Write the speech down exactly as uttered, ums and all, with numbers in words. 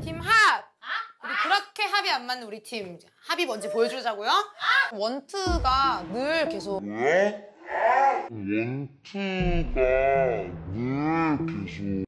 팀 합! 우리 그렇게 합이 안 맞는 우리 팀 합이 뭔지 보여주자고요. 원투가 늘 계속 원투가 늘 계속